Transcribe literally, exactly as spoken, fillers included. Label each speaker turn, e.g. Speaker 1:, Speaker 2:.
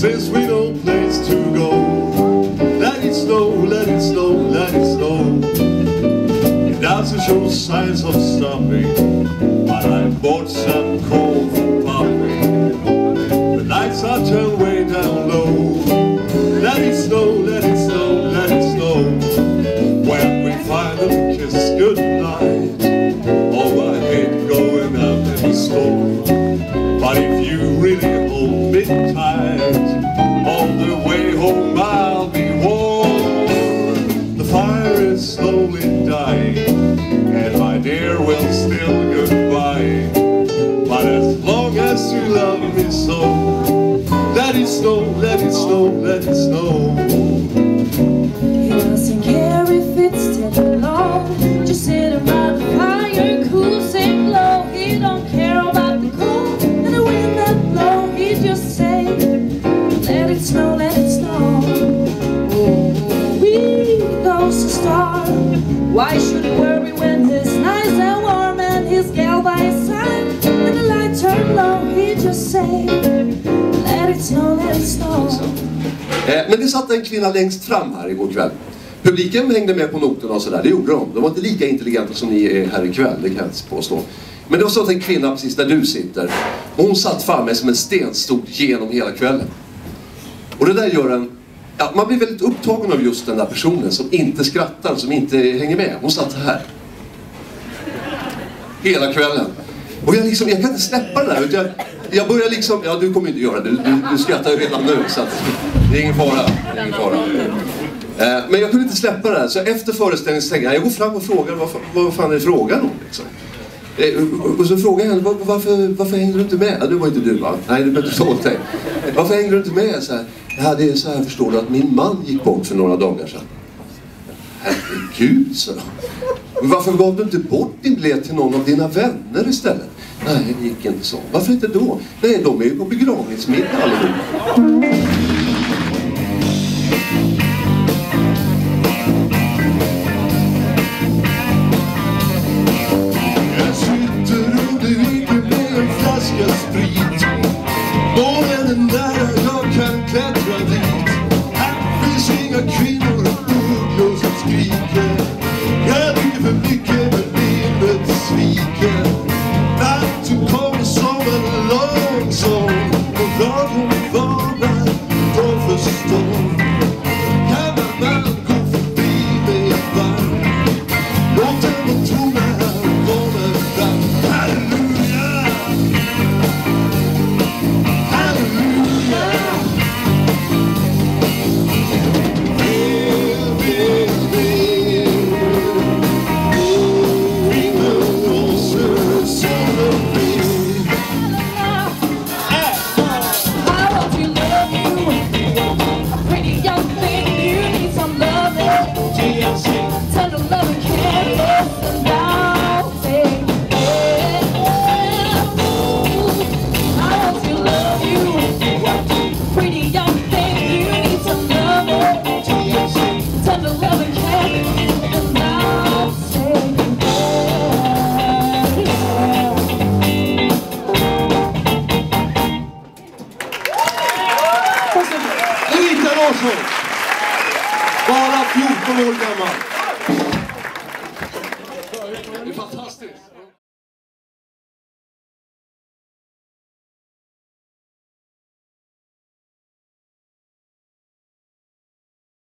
Speaker 1: since we no place to go. Let it snow, let it snow, let it snow. It doesn't show signs of stopping, but I bought some coal for popping. The lights are turned way down low. Let it snow, let it snow, let it snow. When we finally kiss goodnight, oh, I hate going out in the snow. But if you really hold me tight, all the way home I'll be warm. The fire is slowly dying, and my dear will still goodbye. But as long as you love me so, let it snow, let it snow, let it snow.
Speaker 2: He doesn't care if it's too long, just sit around the fire, cool, sing low. He don't care about the cold and the wind that blow. He just say, let it snow, let it snow. Oh, we goes to star. Why should he worry when he's nice and warm and his gal by his side? When the light turn low, he just say, let it snow, let it snow.
Speaker 3: Men det satt en kvinna längst fram här igår kväll. Publiken hängde med på noterna och sådär, det gjorde de. De var inte lika intelligenta som ni är här ikväll, det kan jag inte påstå. Men det var så en kvinna precis där du sitter. Och hon satt framme som en sten stod genom hela kvällen. Och det där gör en... Ja, man blir väldigt upptagen av just den där personen som inte skrattar, som inte hänger med. Hon satt här. Hela kvällen. Och jag, liksom, jag kan inte släppa det där. Jag, jag börjar liksom... Ja, du kommer inte göra det. Du, du, du skrattar ju redan nu. Så att, det är ingen fara. Det är ingen fara. Eh, men jag kunde inte släppa det här. Så efter föreställningen tänkte jag, jag går fram och frågar vad, vad fan är det frågan om liksom. Eh, och så frågade jag henne, var, varför, varför hängde du inte med? Ja, det var inte du, va? Nej, det behöver inte dig. Varför hängde du inte med? Så här, ja, det är så här, förstår du, att min man gick bort för några dagar sedan. Herregud, så. Men varför gav du inte bort din biljett till någon av dina vänner istället? Nej, det gick inte så. Varför inte då? Nej, de är ju på begravningsmiddag allihop.
Speaker 1: Jag sitter under viken med en flaska sprit. Månen är nära, jag kan klättra dit. Här finns inga kvinnor och ugglor som skriker. Jag dricker för mycket men livet sviker. Natten kommer som en lång sång, och radion varnar för förstånd. Gammal man går förbi med ett varv. Låt den vara tomma här och kommer fram. Halleluja! Halleluja! Vel, vel, vel. Vinden blåser som en vind.
Speaker 3: Erika Larsson! Bara fjorton år gammal. Det är fantastiskt.